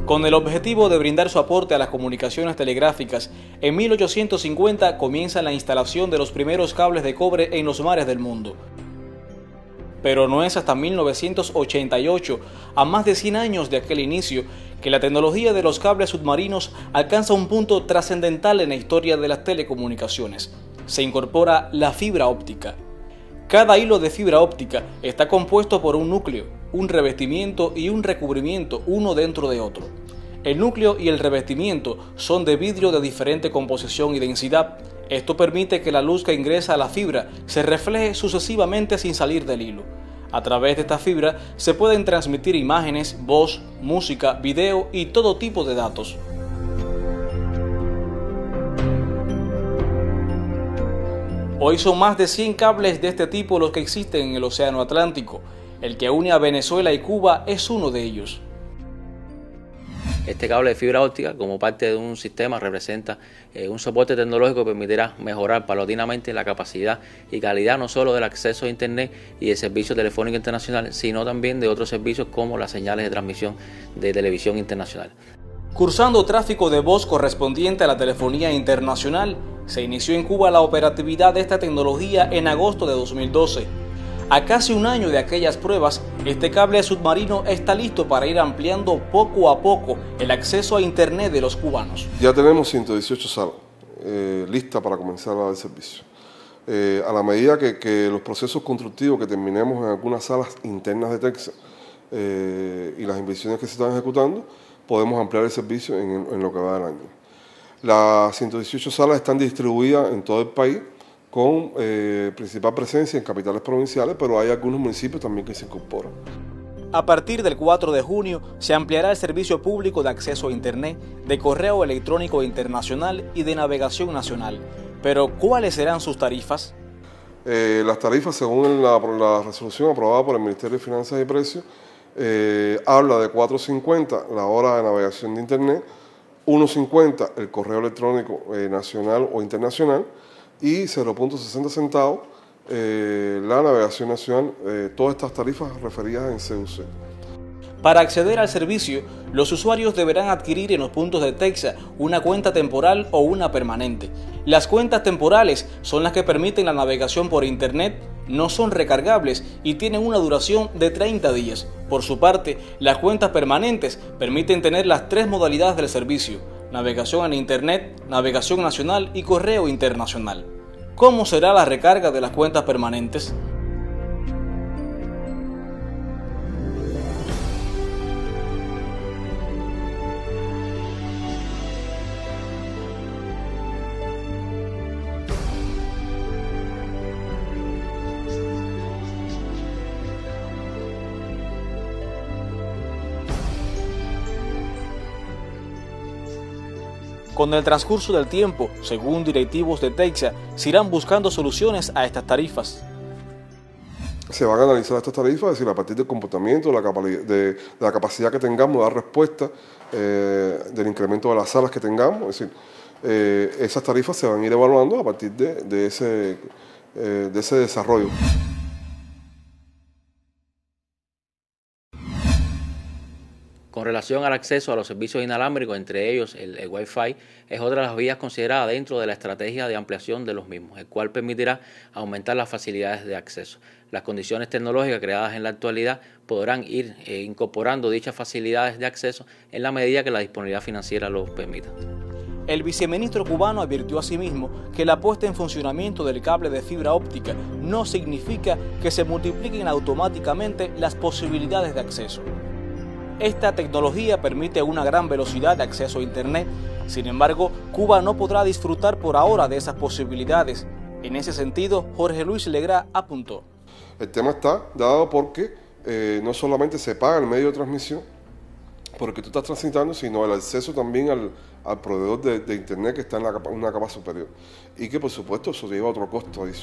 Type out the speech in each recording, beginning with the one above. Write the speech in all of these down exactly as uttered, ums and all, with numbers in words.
Con el objetivo de brindar su aporte a las comunicaciones telegráficas, en mil ochocientos cincuenta comienza la instalación de los primeros cables de cobre en los mares del mundo. Pero no es hasta mil novecientos ochenta y ocho, a más de cien años de aquel inicio, que la tecnología de los cables submarinos alcanza un punto trascendental en la historia de las telecomunicaciones. Se incorpora la fibra óptica. Cada hilo de fibra óptica está compuesto por un núcleo, un revestimiento y un recubrimiento uno dentro de otro. El núcleo y el revestimiento son de vidrio de diferente composición y densidad. Esto permite que la luz que ingresa a la fibra se refleje sucesivamente sin salir del hilo. A través de esta fibra se pueden transmitir imágenes, voz, música, video y todo tipo de datos. Hoy son más de cien cables de este tipo los que existen en el Océano Atlántico. El que une a Venezuela y Cuba es uno de ellos. Este cable de fibra óptica, como parte de un sistema, representa eh, un soporte tecnológico que permitirá mejorar paulatinamente la capacidad y calidad no solo del acceso a Internet y el servicio telefónico internacional, sino también de otros servicios como las señales de transmisión de televisión internacional. Cursando tráfico de voz correspondiente a la telefonía internacional, se inició en Cuba la operatividad de esta tecnología en agosto de dos mil doce. A casi un año de aquellas pruebas, este cable submarino está listo para ir ampliando poco a poco el acceso a Internet de los cubanos. Ya tenemos ciento dieciocho salas eh, listas para comenzar a dar servicio. Eh, a la medida que, que los procesos constructivos que terminemos en algunas salas internas de Texas eh, y las inversiones que se están ejecutando, podemos ampliar el servicio en, en lo que va del año. Las ciento dieciocho salas están distribuidas en todo el país, con eh, principal presencia en capitales provinciales, pero hay algunos municipios también que se incorporan. A partir del cuatro de junio se ampliará el servicio público de acceso a Internet, de correo electrónico internacional y de navegación nacional. Pero, ¿cuáles serán sus tarifas? Eh, las tarifas, según la, la resolución aprobada por el Ministerio de Finanzas y Precios, eh, habla de cuatro cincuenta la hora de navegación de Internet, uno cincuenta el correo electrónico eh, nacional o internacional, y cero punto sesenta centavos eh, la navegación nacional, eh, todas estas tarifas referidas en C U C. Para acceder al servicio, los usuarios deberán adquirir en los puntos de Texas una cuenta temporal o una permanente. Las cuentas temporales son las que permiten la navegación por Internet, no son recargables y tienen una duración de treinta días. Por su parte, las cuentas permanentes permiten tener las tres modalidades del servicio: navegación en Internet, navegación nacional y correo internacional. ¿Cómo será la recarga de las cuentas permanentes? Con el transcurso del tiempo, según directivos de Texas, se irán buscando soluciones a estas tarifas. Se van a analizar estas tarifas, es decir, a partir del comportamiento, de la, de, de la capacidad que tengamos de dar respuesta, eh, del incremento de las salas que tengamos, es decir, eh, esas tarifas se van a ir evaluando a partir de, de, ese, eh, de ese desarrollo. Con relación al acceso a los servicios inalámbricos, entre ellos el, el Wi-Fi, es otra de las vías consideradas dentro de la estrategia de ampliación de los mismos, el cual permitirá aumentar las facilidades de acceso. Las condiciones tecnológicas creadas en la actualidad podrán ir eh, incorporando dichas facilidades de acceso en la medida que la disponibilidad financiera lo permita. El viceministro cubano advirtió asimismo que la puesta en funcionamiento del cable de fibra óptica no significa que se multipliquen automáticamente las posibilidades de acceso. Esta tecnología permite una gran velocidad de acceso a Internet. Sin embargo, Cuba no podrá disfrutar por ahora de esas posibilidades. En ese sentido, Jorge Luis Legrá apuntó. El tema está dado porque eh, no solamente se paga el medio de transmisión, porque tú estás transitando, sino el acceso también al, al proveedor de, de Internet que está en la capa, una capa superior. Y que, por supuesto, eso lleva otro costo adicional.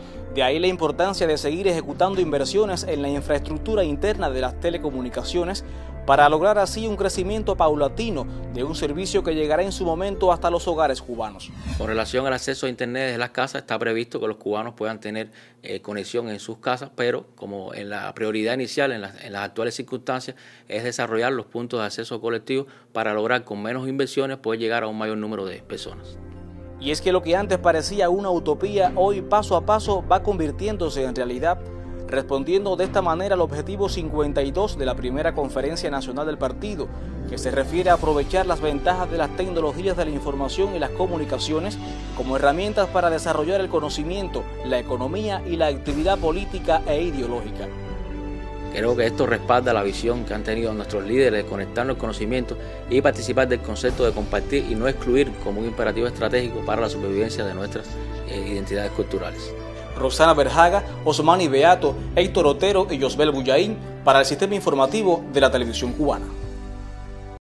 De ahí la importancia de seguir ejecutando inversiones en la infraestructura interna de las telecomunicaciones para lograr así un crecimiento paulatino de un servicio que llegará en su momento hasta los hogares cubanos. Con relación al acceso a Internet desde las casas, está previsto que los cubanos puedan tener eh, conexión en sus casas, pero como en la prioridad inicial, en, la, en las actuales circunstancias, es desarrollar los puntos de acceso colectivo para lograr con menos inversiones poder llegar a un mayor número de personas. Y es que lo que antes parecía una utopía, hoy paso a paso va convirtiéndose en realidad, respondiendo de esta manera al objetivo cincuenta y dos de la primera conferencia nacional del partido, que se refiere a aprovechar las ventajas de las tecnologías de la información y las comunicaciones como herramientas para desarrollar el conocimiento, la economía y la actividad política e ideológica. Creo que esto respalda la visión que han tenido nuestros líderes de conectarnos el conocimiento y participar del concepto de compartir y no excluir como un imperativo estratégico para la supervivencia de nuestras eh, identidades culturales. Rosana Berjaga, Osmani Beato, Héctor Otero y Yosbel Bullaín para el Sistema Informativo de la Televisión Cubana.